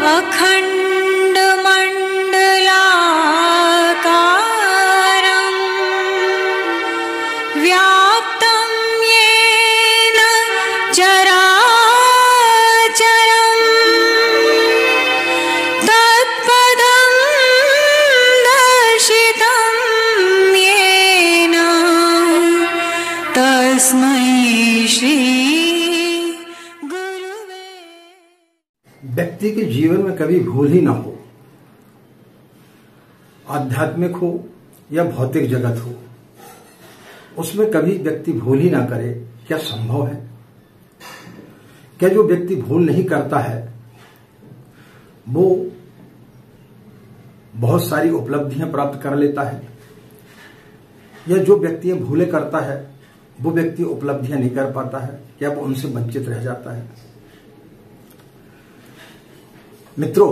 अखण्डमण्डलाकारं व्याप्तं येन चराचरं तत्पदं दर्शितं येन तस्मै श्री गुरुवे। व्यक्ति के जीवन में कभी भूल ही ना हो, आध्यात्मिक हो या भौतिक जगत हो, उसमें कभी व्यक्ति भूल ही ना करे। क्या संभव है? क्या जो व्यक्ति भूल नहीं करता है वो बहुत सारी उपलब्धियां प्राप्त कर लेता है, या जो व्यक्ति भूले करता है वो व्यक्ति उपलब्धियां नहीं कर पाता है? क्या वो उनसे वंचित रह जाता है? मित्रों,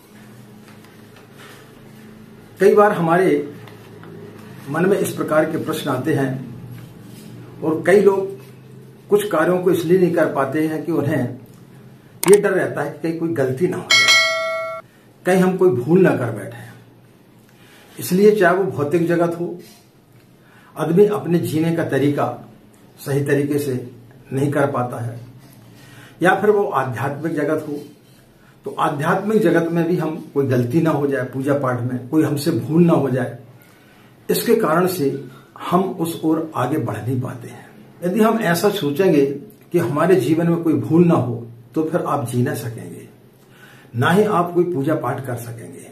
कई बार हमारे मन में इस प्रकार के प्रश्न आते हैं और कई लोग कुछ कार्यों को इसलिए नहीं कर पाते हैं कि उन्हें ये डर रहता है कि कहीं कोई गलती ना हो जाए, कहीं हम कोई भूल ना कर बैठे। इसलिए चाहे वो भौतिक जगत हो, आदमी अपने जीने का तरीका सही तरीके से नहीं कर पाता है, या फिर वो आध्यात्मिक जगत हो, तो आध्यात्मिक जगत में भी हम कोई गलती ना हो जाए, पूजा पाठ में कोई हमसे भूल ना हो जाए, इसके कारण से हम उस ओर आगे बढ़ नहीं पाते हैं। यदि हम ऐसा सोचेंगे कि हमारे जीवन में कोई भूल ना हो तो फिर आप जी ना सकेंगे, ना ही आप कोई पूजा पाठ कर सकेंगे।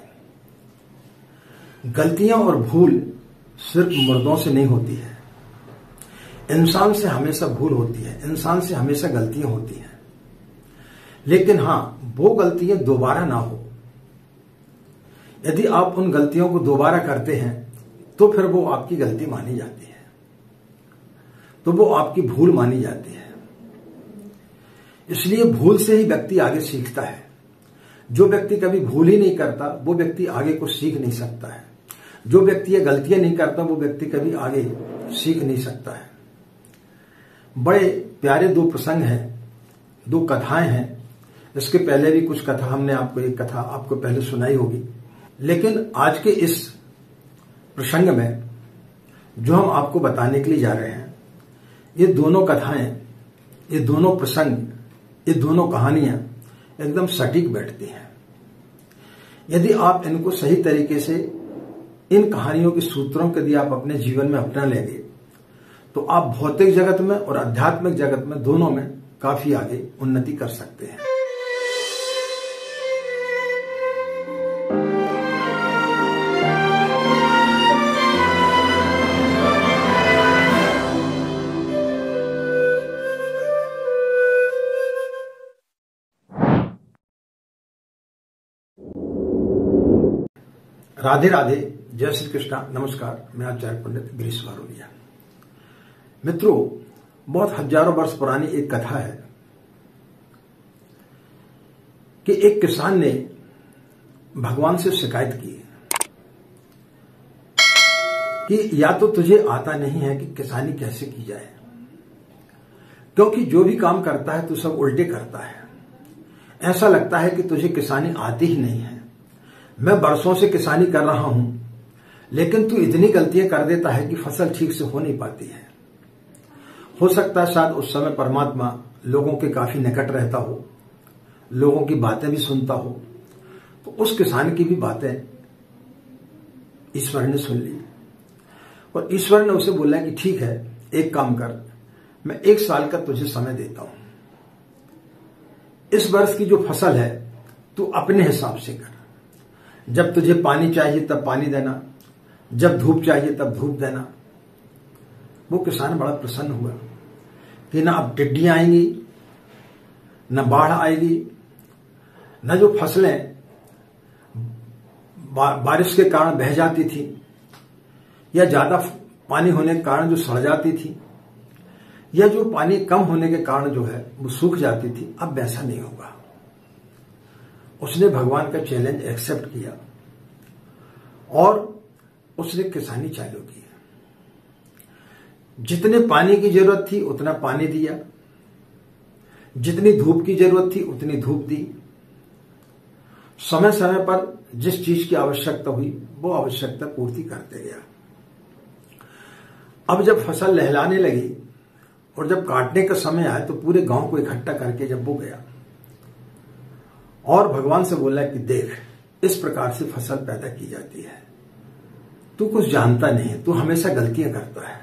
गलतियां और भूल सिर्फ मुर्दों से नहीं होती है, इंसान से हमेशा भूल होती है, इंसान से हमेशा गलतियां होती हैं। लेकिन हां, वो गलतियां दोबारा ना हो। यदि आप उन गलतियों को दोबारा करते हैं तो फिर वो आपकी गलती मानी जाती है, तो वो आपकी भूल मानी जाती है। इसलिए भूल से ही व्यक्ति आगे सीखता है। जो व्यक्ति कभी भूल ही नहीं करता वो व्यक्ति आगे को सीख नहीं सकता है। जो व्यक्ति ये गलतियां नहीं करता वो व्यक्ति कभी आगे सीख नहीं सकता है। बड़े प्यारे दो प्रसंग हैं, दो कथाएं हैं। इसके पहले भी कुछ कथा हमने आपको, एक कथा आपको पहले सुनाई होगी, लेकिन आज के इस प्रसंग में जो हम आपको बताने के लिए जा रहे हैं, ये दोनों कथाएं, ये दोनों प्रसंग, ये दोनों कहानियां एकदम सटीक बैठती हैं। यदि आप इनको सही तरीके से, इन कहानियों के सूत्रों को यदि आप अपने जीवन में अपना लेंगे तो आप भौतिक जगत में और आध्यात्मिक जगत में दोनों में काफी आगे उन्नति कर सकते हैं। राधे राधे, जय श्री कृष्णा, नमस्कार। मैं आचार्य पंडित गिरीश वारोलिया। मित्रों, बहुत हजारों वर्ष पुरानी एक कथा है कि एक किसान ने भगवान से शिकायत की कि या तो तुझे आता नहीं है कि किसानी कैसे की जाए, क्योंकि जो भी काम करता है तू सब उल्टे करता है। ऐसा लगता है कि तुझे किसानी आती ही नहीं है। मैं वर्षों से किसानी कर रहा हूं, लेकिन तू इतनी गलतियां कर देता है कि फसल ठीक से हो नहीं पाती है। हो सकता है शायद उस समय परमात्मा लोगों के काफी निकट रहता हो, लोगों की बातें भी सुनता हो, तो उस किसान की भी बातें ईश्वर ने सुन ली और ईश्वर ने उसे बोला कि ठीक है, एक काम कर, मैं 1 साल का तुझे समय देता हूं। इस वर्ष की जो फसल है तू अपने हिसाब से कर। जब तुझे पानी चाहिए तब पानी देना, जब धूप चाहिए तब धूप देना। वो किसान बड़ा प्रसन्न हुआ कि ना अब टिड्डियां आएंगी, न बाढ़ आएगी, न जो फसलें बारिश के कारण बह जाती थी या ज्यादा पानी होने के कारण जो सड़ जाती थी, या जो पानी कम होने के कारण जो है वो सूख जाती थी, अब वैसा नहीं होगा। उसने भगवान का चैलेंज एक्सेप्ट किया और उसने किसानी चालू की। जितने पानी की जरूरत थी उतना पानी दिया, जितनी धूप की जरूरत थी उतनी धूप दी। समय समय पर जिस चीज की आवश्यकता हुई वो आवश्यकता पूर्ति करते गया। अब जब फसल लहलाने लगी और जब काटने का समय आया तो पूरे गांव को इकट्ठा करके जब वो गया और भगवान से बोला कि देख, इस प्रकार से फसल पैदा की जाती है, तू कुछ जानता नहीं है, तू हमेशा गलतियां करता है।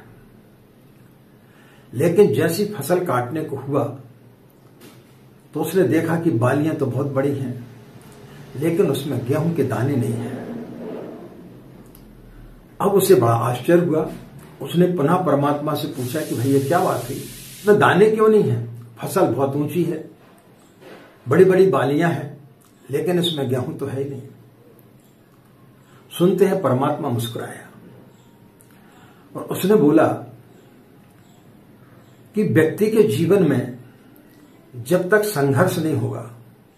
लेकिन जैसी फसल काटने को हुआ तो उसने देखा कि बालियां तो बहुत बड़ी हैं, लेकिन उसमें गेहूं के दाने नहीं है। अब उसे बड़ा आश्चर्य हुआ। उसने पुनः परमात्मा से पूछा कि भाई ये क्या बात हुई, इसमें दाने क्यों नहीं है? फसल बहुत ऊंची है, बड़ी बड़ी बालियां हैं, लेकिन इसमें गेहूं तो है ही नहीं। सुनते हैं परमात्मा मुस्कुराया और उसने बोला कि व्यक्ति के जीवन में जब तक संघर्ष नहीं होगा,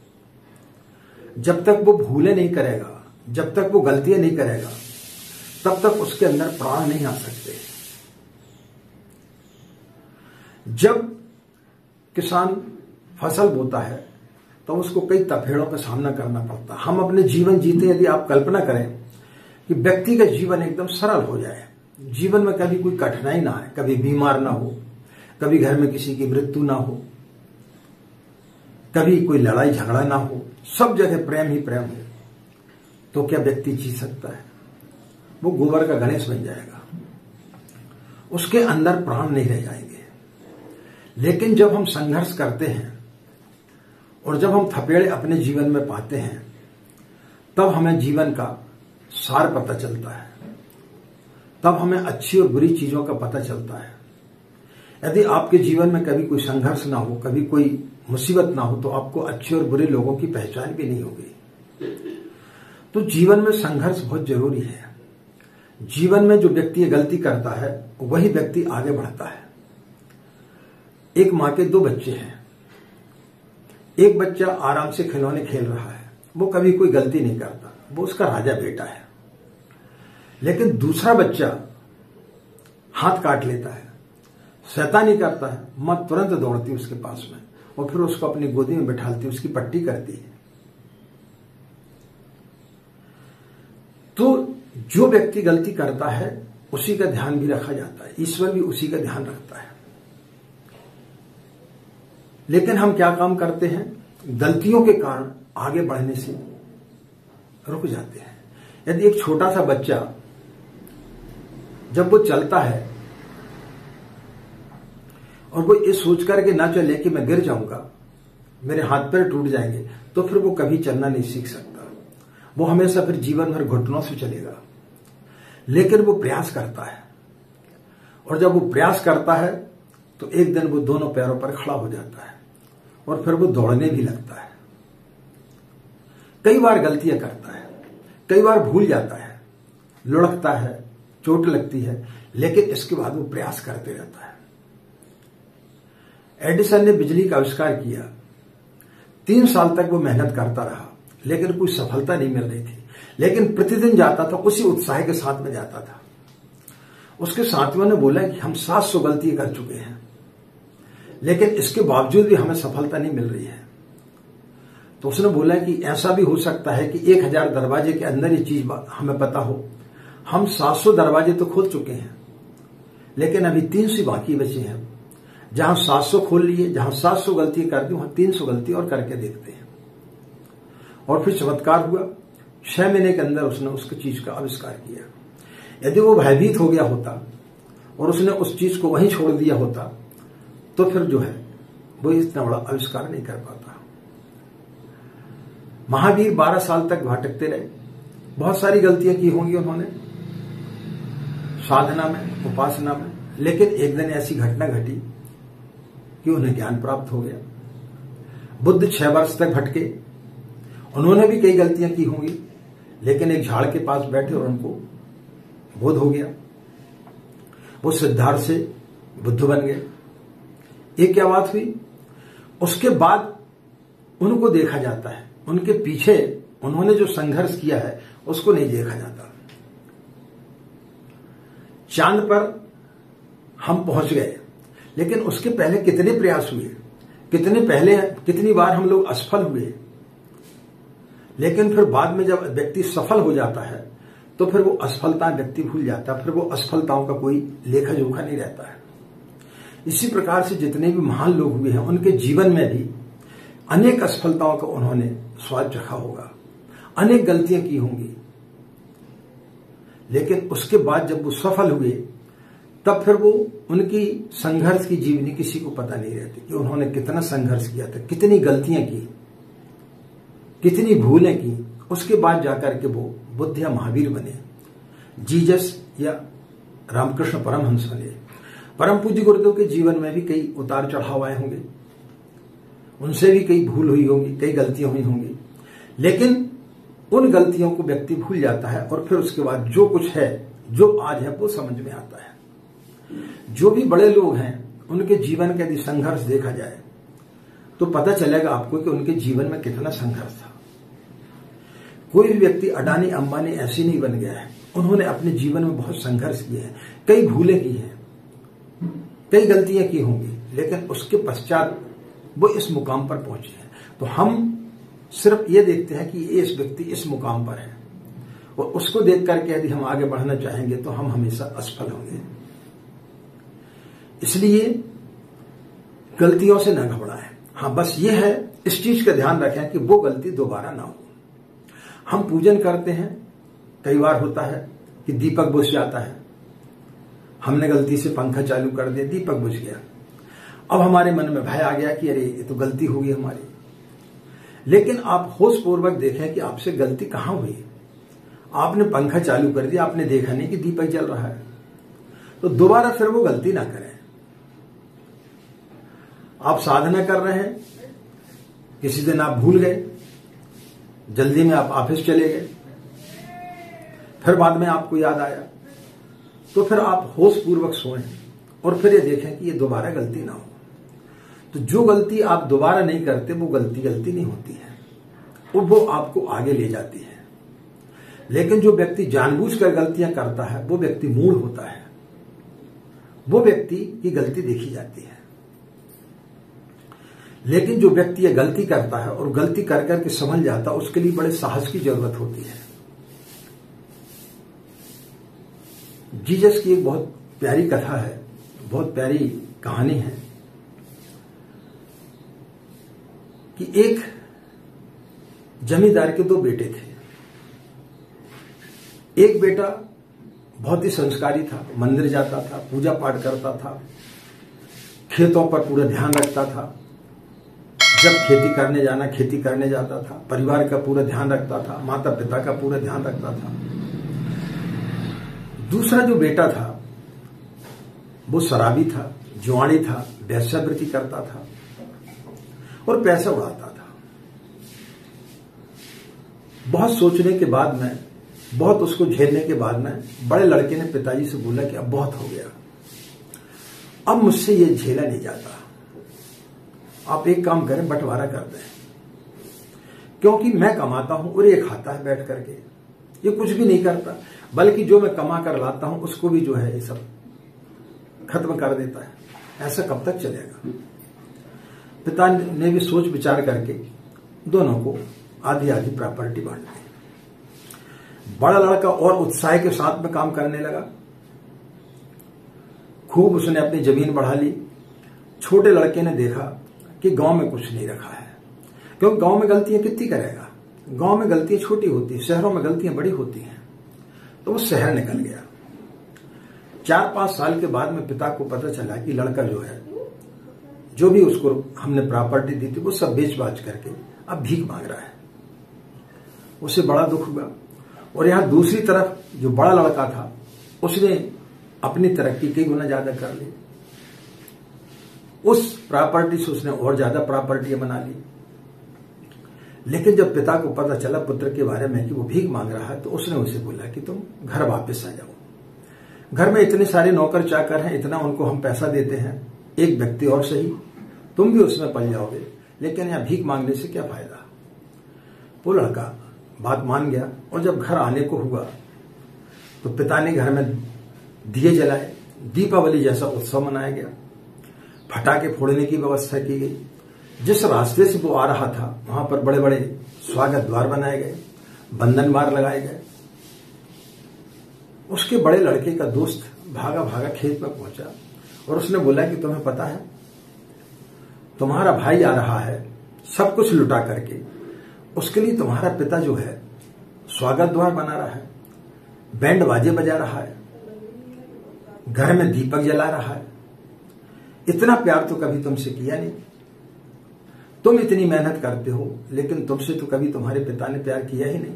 जब तक वो भूले नहीं करेगा, जब तक वो गलतियां नहीं करेगा, तब तक उसके अंदर प्राण नहीं आ सकते। जब किसान फसल बोता है तो उसको कई तपेड़ों का सामना करना पड़ता है। हम अपने जीवन जीते, यदि आप कल्पना करें कि व्यक्ति का जीवन एकदम सरल हो जाए, जीवन में कभी कोई कठिनाई ना आए, कभी बीमार ना हो, कभी घर में किसी की मृत्यु ना हो, कभी कोई लड़ाई झगड़ा ना हो, सब जगह प्रेम ही प्रेम हो, तो क्या व्यक्ति जी सकता है? वो गोबर का गणेश बन जाएगा, उसके अंदर प्राण नहीं रह जाएंगे। लेकिन जब हम संघर्ष करते हैं और जब हम थपेड़े अपने जीवन में पाते हैं, तब हमें जीवन का सार पता चलता है, तब हमें अच्छी और बुरी चीजों का पता चलता है। यदि आपके जीवन में कभी कोई संघर्ष ना हो, कभी कोई मुसीबत ना हो, तो आपको अच्छे और बुरे लोगों की पहचान भी नहीं होगी। तो जीवन में संघर्ष बहुत जरूरी है। जीवन में जो व्यक्ति गलती करता है वही व्यक्ति आगे बढ़ता है। एक मां के 2 बच्चे हैं। एक बच्चा आराम से खिलौने खेल रहा है, वो कभी कोई गलती नहीं करता, वो उसका राजा बेटा है। लेकिन दूसरा बच्चा हाथ काट लेता है, शैतानी करता है, मां तुरंत दौड़ती है उसके पास में और फिर उसको अपनी गोदी में बैठालती है, उसकी पट्टी करती है। तो जो व्यक्ति गलती करता है उसी का ध्यान भी रखा जाता है, ईश्वर भी उसी का ध्यान रखता है। लेकिन हम क्या काम करते हैं, गलतियों के कारण आगे बढ़ने से रुक जाते हैं। यदि एक छोटा सा बच्चा जब वो चलता है और वो ये सोच करके ना चले कि मैं गिर जाऊंगा, मेरे हाथ पैर टूट जाएंगे, तो फिर वो कभी चलना नहीं सीख सकता। वो हमेशा फिर जीवन भर घुटनों से चलेगा। लेकिन वो प्रयास करता है, और जब वो प्रयास करता है तो एक दिन वो दोनों पैरों पर खड़ा हो जाता है और फिर वो दौड़ने भी लगता है। कई बार गलतियां करता है, कई बार भूल जाता है, लुढ़कता है, चोट लगती है, लेकिन इसके बाद वो प्रयास करते रहता है। एडिसन ने बिजली का आविष्कार किया, 3 साल तक वो मेहनत करता रहा, लेकिन कोई सफलता नहीं मिल रही थी। लेकिन प्रतिदिन जाता था, उसी उत्साह के साथ में जाता था। उसके साथियों ने बोला कि हम 700 गलतियां कर चुके हैं, लेकिन इसके बावजूद भी हमें सफलता नहीं मिल रही है। तो उसने बोला कि ऐसा भी हो सकता है कि 1000 दरवाजे के अंदर ये चीज हमें पता हो। हम 700 दरवाजे तो खोल चुके हैं, लेकिन अभी 300 बाकी बचे हैं। जहां 700 खोल लिए, जहां 700 गलतियां कर दी, वहां 300 गलती और करके देखते हैं। और फिर चमत्कार हुआ, 6 महीने के अंदर उसने उसकी चीज का आविष्कार किया। यदि वो भयभीत हो गया होता और उसने उस चीज को वहीं छोड़ दिया होता, तो फिर जो है वो इतना बड़ा आविष्कार नहीं कर पाता। महावीर 12 साल तक भटकते रहे, बहुत सारी गलतियां की होंगी उन्होंने साधना में, उपासना में, लेकिन एक दिन ऐसी घटना घटी कि उन्हें ज्ञान प्राप्त हो गया। बुद्ध 6 वर्ष तक भटके, उन्होंने भी कई गलतियां की होंगी, लेकिन एक झाड़ के पास बैठे और उनको बोध हो गया। वो सिद्धार्थ से बुद्ध बन गए। ये क्या बात हुई? उसके बाद उनको देखा जाता है, उनके पीछे उन्होंने जो संघर्ष किया है उसको नहीं देखा जाता। चांद पर हम पहुंच गए, लेकिन उसके पहले कितने प्रयास हुए, कितनी बार हम लोग असफल हुए। लेकिन फिर बाद में जब व्यक्ति सफल हो जाता है तो फिर वो असफलता व्यक्ति भूल जाता है, फिर वो असफलताओं का कोई लेखा जोखा नहीं रहता है। इसी प्रकार से जितने भी महान लोग हुए हैं उनके जीवन में भी अनेक असफलताओं का उन्होंने स्वाद चखा होगा, अनेक गलतियां की होंगी, लेकिन उसके बाद जब वो सफल हुए तब फिर वो उनकी संघर्ष की जीवनी किसी को पता नहीं रहती कि उन्होंने कितना संघर्ष किया था, कितनी गलतियां की, कितनी भूलें की। उसके बाद जाकर के वो बुद्ध या महावीर बने, जीसस या रामकृष्ण परमहंस बने। परम पूज्य गुरुदेव के जीवन में भी कई उतार चढ़ाव आए होंगे, उनसे भी कई भूल हुई होंगी, कई गलतियां हुई होंगी, लेकिन उन गलतियों को व्यक्ति भूल जाता है और फिर उसके बाद जो कुछ है, जो आज है, वो समझ में आता है। जो भी बड़े लोग हैं उनके जीवन का यदि संघर्ष देखा जाए तो पता चलेगा आपको कि उनके जीवन में कितना संघर्ष था। कोई भी व्यक्ति अडानी अंबानी ऐसे नहीं बन गया है, उन्होंने अपने जीवन में बहुत संघर्ष किए हैं, कई भूलें की हैं, कई गलतियां की होंगी, लेकिन उसके पश्चात वो इस मुकाम पर पहुंचे हैं। तो हम सिर्फ ये देखते हैं कि ये इस व्यक्ति इस मुकाम पर है और उसको देख करके यदि हम आगे बढ़ना चाहेंगे तो हम हमेशा असफल होंगे। इसलिए गलतियों से न घबराएं। हाँ, बस ये है, इस चीज का ध्यान रखें कि वो गलती दोबारा ना हो। हम पूजन करते हैं, कई बार होता है कि दीपक बुझ जाता है, हमने गलती से पंखा चालू कर दिया, दीपक बुझ गया। अब हमारे मन में भय आ गया कि अरे ये तो गलती होगी हमारी। लेकिन आप होश पूर्वक देखें कि आपसे गलती कहां हुई। आपने पंखा चालू कर दिया, आपने देखा नहीं कि दीपक जल रहा है, तो दोबारा फिर वो गलती ना करें। आप साधना कर रहे हैं, किसी दिन आप भूल गए, जल्दी में आप ऑफिस चले गए, फिर बाद में आपको याद आया, तो फिर आप होश पूर्वक सोएं और फिर ये देखें कि ये दोबारा गलती ना हो। तो जो गलती आप दोबारा नहीं करते वो गलती नहीं होती है और वो आपको आगे ले जाती है। लेकिन जो व्यक्ति जानबूझकर गलतियां करता है वो व्यक्ति मूढ़ होता है, वो व्यक्ति की गलती देखी जाती है। लेकिन जो व्यक्ति ये गलती करता है और गलती कर करके समझ जाता है, उसके लिए बड़े साहस की जरूरत होती है। जीसस की एक बहुत प्यारी कथा है, बहुत प्यारी कहानी है कि एक जमींदार के दो बेटे थे। एक बेटा बहुत ही संस्कारी था, मंदिर जाता था, पूजा पाठ करता था, खेतों पर पूरा ध्यान रखता था, जब खेती करने जाना खेती करने जाता था, परिवार का पूरा ध्यान रखता था, माता पिता का पूरा ध्यान रखता था। दूसरा जो बेटा था वो शराबी था, जुआड़ी था, वेश्यावृत्ति करता था और पैसा उड़ाता था। बहुत सोचने के बाद में, बहुत उसको झेलने के बाद में बड़े लड़के ने पिताजी से बोला कि अब बहुत हो गया, अब मुझसे ये झेला नहीं जाता, आप एक काम करें, बंटवारा कर दें, क्योंकि मैं कमाता हूं और ये खाता है बैठ करके, ये कुछ भी नहीं करता, बल्कि जो मैं कमा कर लाता हूं उसको भी जो है ये सब खत्म कर देता है। ऐसा कब तक चलेगा? पिता ने भी सोच विचार करके दोनों को आधी आधी प्रॉपर्टी बांट दी। बड़ा लड़का और उत्साह के साथ में काम करने लगा, खूब उसने अपनी जमीन बढ़ा ली। छोटे लड़के ने देखा कि गांव में कुछ नहीं रखा है, क्योंकि गांव में गलतियां कितनी करेगा, गांव में गलतियां छोटी होती है, शहरों में गलतियां बड़ी होती हैं। तो वो शहर निकल गया। 4-5 साल के बाद में पिता को पता चला कि लड़का जो है, जो भी उसको हमने प्रॉपर्टी दी थी वो सब बेच बाच करके अब भीख मांग रहा है। उसे बड़ा दुख हुआ। और यहां दूसरी तरफ जो बड़ा लड़का था उसने अपनी तरक्की कई गुना ज्यादा कर ली, उस प्रॉपर्टी से उसने और ज्यादा प्रॉपर्टियां बना ली। लेकिन जब पिता को पता चला पुत्र के बारे में कि वो भीख मांग रहा है, तो उसने उसे बोला कि तुम घर वापस आ जाओ, घर में इतने सारे नौकर चाकर हैं, इतना उनको हम पैसा देते हैं, एक व्यक्ति और सही, तुम भी उसमें पल जाओगे, लेकिन यहां भीख मांगने से क्या फायदा। वो लड़का बात मान गया और जब घर आने को हुआ तो पिता ने घर में दिए जलाए, दीपावली जैसा उत्सव मनाया गया, पटाखे फोड़ने की व्यवस्था की गई। जिस रास्ते से वो आ रहा था वहां पर बड़े बड़े स्वागत द्वार बनाए गए, बंधन मार लगाए गए। उसके बड़े लड़के का दोस्त भागा भागा खेत में पहुंचा और उसने बोला कि तुम्हें पता है, तुम्हारा भाई आ रहा है सब कुछ लुटा करके, उसके लिए तुम्हारा पिता जो है स्वागत द्वार बना रहा है, बैंड बाजे बजा रहा है, घर में दीपक जला रहा है। इतना प्यार तो कभी तुमसे किया नहीं। तुम इतनी मेहनत करते हो लेकिन तुमसे तो कभी तुम्हारे पिता ने प्यार किया ही नहीं।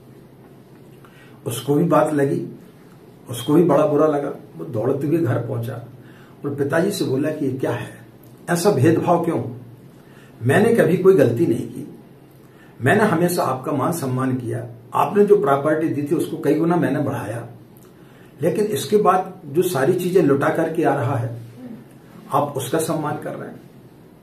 उसको भी बात लगी, उसको भी बड़ा बुरा लगा। वो दौड़ते हुए घर पहुंचा और पिताजी से बोला कि ये क्या है, ऐसा भेदभाव क्यों? मैंने कभी कोई गलती नहीं की, मैंने हमेशा आपका मान सम्मान किया, आपने जो प्रॉपर्टी दी थी उसको कई गुना मैंने बढ़ाया, लेकिन इसके बाद जो सारी चीजें लुटा करके आ रहा है आप उसका सम्मान कर रहे हैं।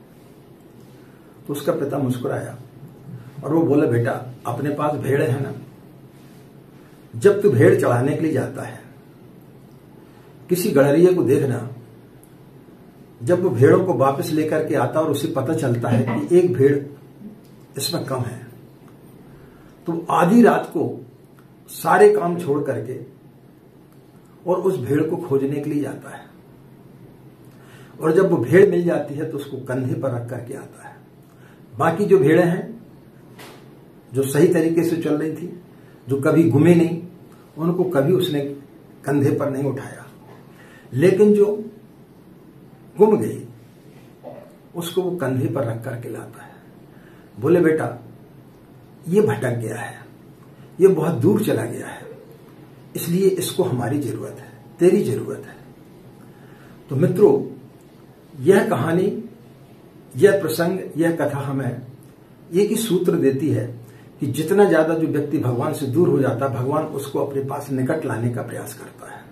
तो उसका पिता मुस्कुराया और वो बोला, बेटा अपने पास भेड़ है ना, जब तू भेड़ चढ़ाने के लिए जाता है किसी गड़रिये को देखना, जब वो भेड़ों को वापस लेकर के आता और उसे पता चलता है कि एक भेड़ इसमें कम है, तो आधी रात को सारे काम छोड़ करके और उस भेड़ को खोजने के लिए जाता है। और जब वो भेड़ मिल जाती है तो उसको कंधे पर रख करके आता है। बाकी जो भेड़ें हैं जो सही तरीके से चल रही थी, जो कभी गुमे नहीं, उनको कभी उसने कंधे पर नहीं उठाया, लेकिन जो गुम गई उसको वो कंधे पर रख करके लाता है। बोले, बेटा ये भटक गया है, ये बहुत दूर चला गया है, इसलिए इसको हमारी जरूरत है, तेरी जरूरत है। तो मित्रों, यह कहानी, यह प्रसंग, यह कथा हमें एक ही सूत्र देती है कि जितना ज्यादा जो व्यक्ति भगवान से दूर हो जाता है, भगवान उसको अपने पास निकट लाने का प्रयास करता है,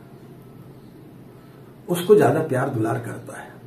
उसको ज्यादा प्यार दुलार करता है।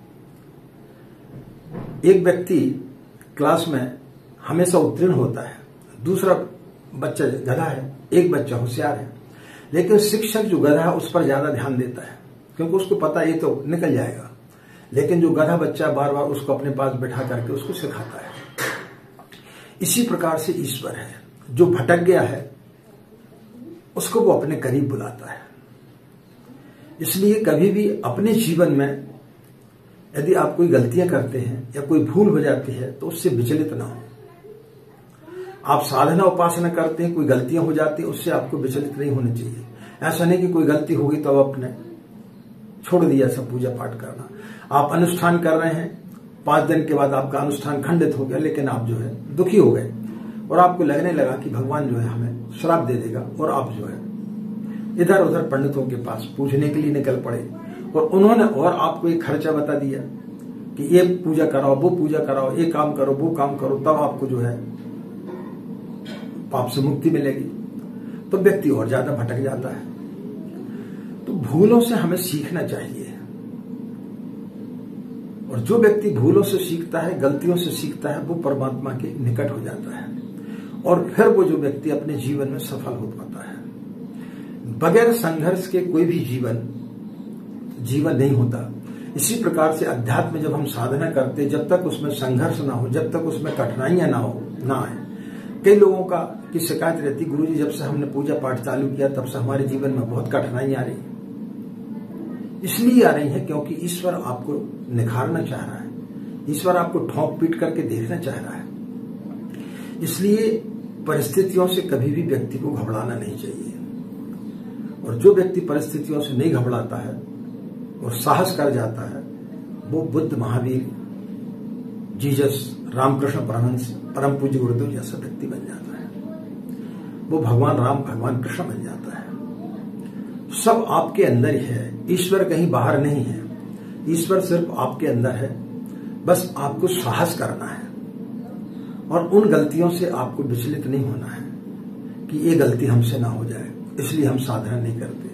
एक व्यक्ति क्लास में हमेशा उत्तीर्ण होता है, दूसरा बच्चा गधा है, एक बच्चा होशियार है, लेकिन शिक्षक जो गधा है उस पर ज्यादा ध्यान देता है क्योंकि उसको पता ये तो निकल जाएगा, लेकिन जो गधा बच्चा बार बार उसको अपने पास बैठा करके उसको सिखाता है। इसी प्रकार से ईश्वर है, जो भटक गया है उसको वो अपने करीब बुलाता है। इसलिए कभी भी अपने जीवन में यदि आप कोई गलतियां करते हैं या कोई भूल हो जाती है तो उससे विचलित ना हो। आप साधना उपासना करते हैं, कोई गलतियां हो जाती है, उससे आपको विचलित नहीं होना चाहिए। ऐसा नहीं कि कोई गलती होगी तो अब आपने छोड़ दिया सब पूजा पाठ करना। आप अनुष्ठान कर रहे हैं, 5 दिन के बाद आपका अनुष्ठान खंडित हो गया, लेकिन आप जो है दुखी हो गए और आपको लगने लगा कि भगवान जो है हमें श्राप दे देगा, और आप जो है इधर उधर पंडितों के पास पूछने के लिए निकल पड़े और उन्होंने और आपको एक खर्चा बता दिया कि ये पूजा कराओ, वो पूजा कराओ, ये काम करो, वो काम करो, तब आपको जो है पाप से मुक्ति मिलेगी। तो व्यक्ति और ज्यादा भटक जाता है। तो भूलों से हमें सीखना चाहिए, और जो व्यक्ति भूलों से सीखता है, गलतियों से सीखता है, वो परमात्मा के निकट हो जाता है, और फिर वो जो व्यक्ति अपने जीवन में सफल हो पाता है। बगैर संघर्ष के कोई भी जीवन नहीं होता। इसी प्रकार से अध्यात्म में जब हम साधना करते, जब तक उसमें संघर्ष ना हो, जब तक उसमें कठिनाइयां ना आए। कई लोगों की शिकायत रहती, गुरुजी जब से हमने पूजा पाठ चालू किया तब से हमारे जीवन में बहुत कठिनाइयां आ रही। इसलिए आ रही है क्योंकि ईश्वर आपको निखारना चाह रहा है, ईश्वर आपको ठोंक पीट करके देखना चाह रहा है। इसलिए परिस्थितियों से कभी भी व्यक्ति को घबराना नहीं चाहिए, और जो व्यक्ति परिस्थितियों से नहीं घबराता है और साहस कर जाता है, वो बुद्ध, महावीर, जीसस, रामकृष्ण परमहंस, परम पूज्य गुरुदेव जैसा व्यक्ति बन जाता है। वो भगवान राम, भगवान कृष्ण बन जाता है। सब आपके अंदर ही है, ईश्वर कहीं बाहर नहीं है, ईश्वर सिर्फ आपके अंदर है। बस आपको साहस करना है और उन गलतियों से आपको विचलित नहीं होना है कि ये गलती हमसे ना हो जाए, इसलिए हम साधना नहीं करते।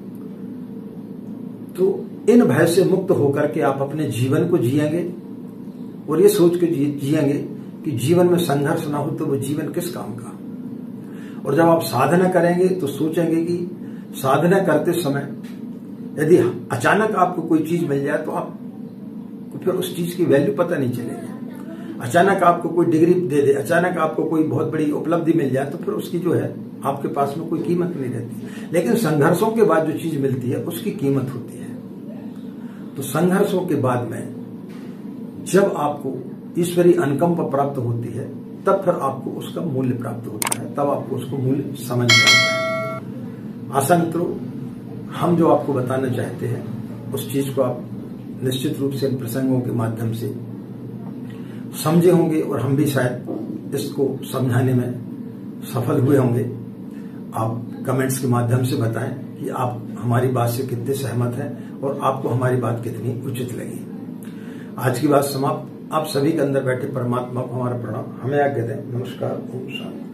तो इन भय से मुक्त होकर के आप अपने जीवन को जिएंगे और ये सोच के जिएंगे कि जीवन में संघर्ष ना हो तो वो जीवन किस काम का। और जब आप साधना करेंगे तो सोचेंगे कि साधना करते समय यदि अचानक आपको कोई चीज मिल जाए तो आपको फिर उस चीज की वैल्यू पता नहीं चलेगी। अचानक आपको कोई डिग्री दे दे, अचानक आपको कोई बहुत बड़ी उपलब्धि मिल जाए तो फिर उसकी जो है आपके पास में कोई कीमत नहीं रहती। लेकिन संघर्षों के बाद जो चीज मिलती है उसकी कीमत होती है। तो संघर्षों के बाद में जब आपको ईश्वरीय अनुकंपा प्राप्त होती है तब फिर आपको उसका मूल्य प्राप्त होता है, तब आपको उसको मूल्य समझ में आता है। आशा मित्रों, हम जो आपको बताना चाहते हैं उस चीज को आप निश्चित रूप से इन प्रसंगों के माध्यम से समझे होंगे और हम भी शायद इसको समझाने में सफल हुए होंगे। आप कमेंट्स के माध्यम से बताएं कि आप हमारी बात से कितने सहमत हैं और आपको हमारी बात कितनी उचित लगी। आज की बात समाप्त। आप सभी के अंदर बैठे परमात्मा को हमारा प्रणाम। हमें आज्ञा दें। नमस्कार। ओम शांति।